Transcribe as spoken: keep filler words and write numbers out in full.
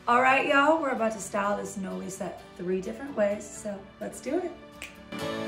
All right, y'all, we're about to style this Noli set three different ways, so let's do it.